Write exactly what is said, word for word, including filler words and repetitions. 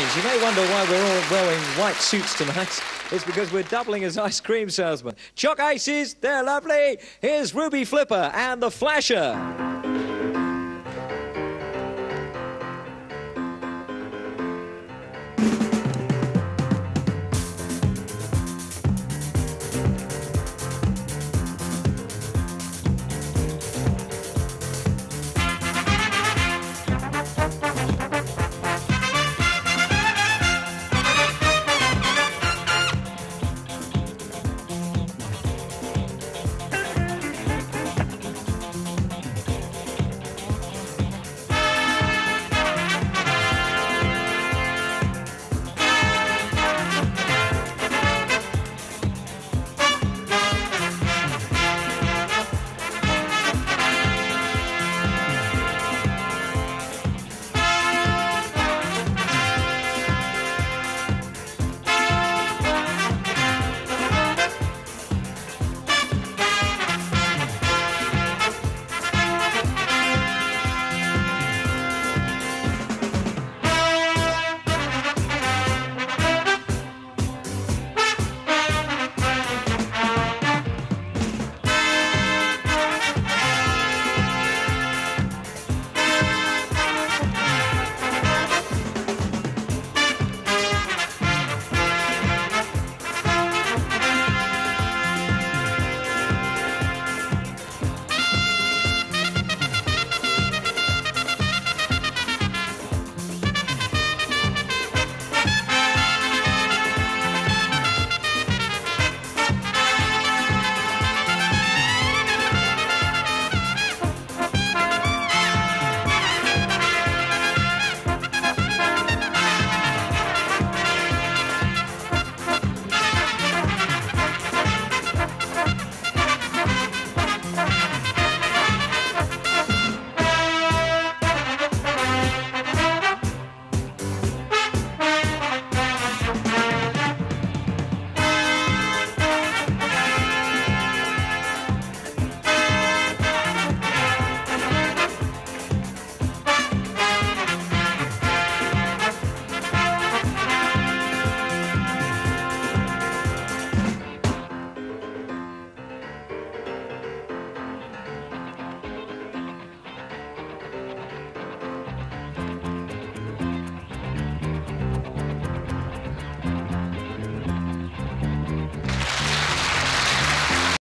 Aces. You may wonder why we're all wearing white suits tonight. It's because we're doubling as ice cream salesmen. Choc Aces, they're lovely. Here's Ruby Flipper and the Flasher.